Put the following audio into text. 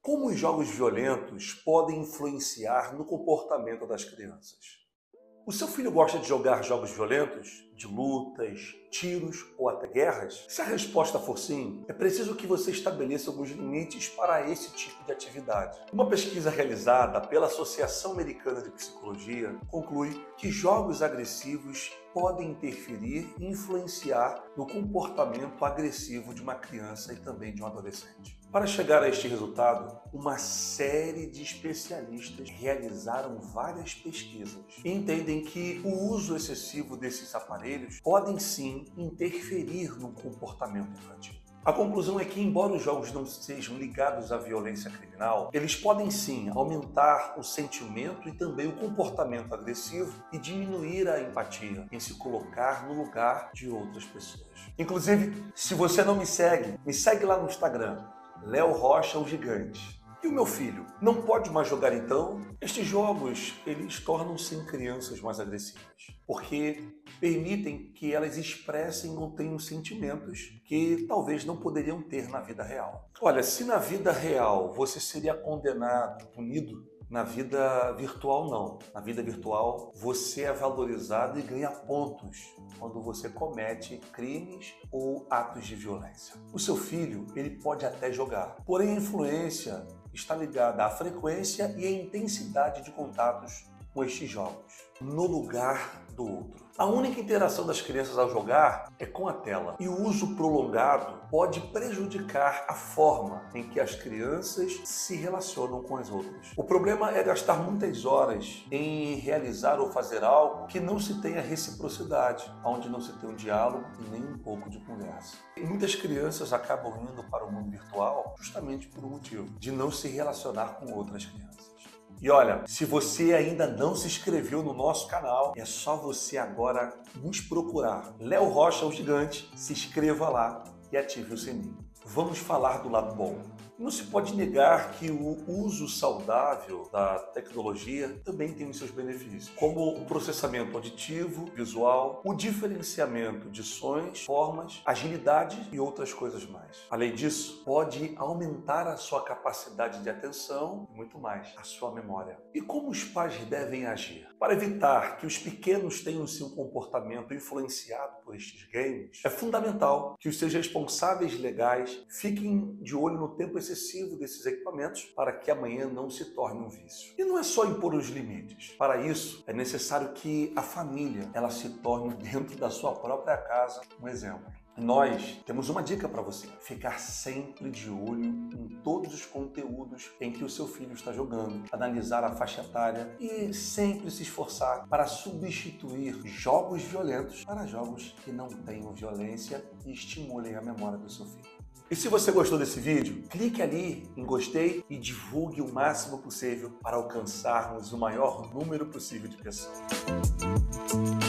Como os jogos violentos podem influenciar no comportamento das crianças? O seu filho gosta de jogar jogos violentos? De lutas, tiros ou até guerras? Se a resposta for sim, é preciso que você estabeleça alguns limites para esse tipo de atividade. Uma pesquisa realizada pela Associação Americana de Psicologia conclui que jogos agressivos podem interferir e influenciar no comportamento agressivo de uma criança e também de um adolescente. Para chegar a este resultado, uma série de especialistas realizaram várias pesquisas e entendem que o uso excessivo desses aparelhos podem sim interferir no comportamento infantil. A conclusão é que, embora os jogos não sejam ligados à violência criminal, eles podem sim aumentar o sentimento e também o comportamento agressivo e diminuir a empatia em se colocar no lugar de outras pessoas. Inclusive, se você não me segue lá no Instagram, Léo Rocha o Gigante. E o meu filho não pode mais jogar então? Estes jogos, eles tornam-se em crianças mais agressivas, porque permitem que elas expressem ou tenham sentimentos que talvez não poderiam ter na vida real. Olha, se na vida real você seria condenado, punido, na vida virtual não. Na vida virtual você é valorizado e ganha pontos quando você comete crimes ou atos de violência. O seu filho, ele pode até jogar, porém a influência está ligada à frequência e à intensidade de contatos com estes jogos, no lugar do outro. A única interação das crianças ao jogar é com a tela, e o uso prolongado pode prejudicar a forma em que as crianças se relacionam com as outras. O problema é gastar muitas horas em realizar ou fazer algo que não se tenha reciprocidade, onde não se tem um diálogo e nem um pouco de conversa. E muitas crianças acabam indo para o mundo virtual justamente por um motivo, de não se relacionar com outras crianças. E olha, se você ainda não se inscreveu no nosso canal, é só você agora nos procurar. Léo Rocha o Gigante, se inscreva lá e ative o sininho. Vamos falar do lado bom. Não se pode negar que o uso saudável da tecnologia também tem os seus benefícios, como o processamento auditivo, visual, o diferenciamento de sons, formas, agilidade e outras coisas mais. Além disso, pode aumentar a sua capacidade de atenção e muito mais, a sua memória. E como os pais devem agir? Para evitar que os pequenos tenham seu comportamento influenciado por estes games, é fundamental que os seus responsáveis legais fiquem de olho no tempo excessivo desses equipamentos para que amanhã não se torne um vício. E não é só impor os limites. Para isso, é necessário que a família ela se torne dentro da sua própria casa um exemplo. Nós temos uma dica para você: ficar sempre de olho em todos os conteúdos em que o seu filho está jogando, analisar a faixa etária e sempre se esforçar para substituir jogos violentos para jogos que não tenham violência e estimulem a memória do seu filho. E se você gostou desse vídeo, clique ali em gostei e divulgue o máximo possível para alcançarmos o maior número possível de pessoas.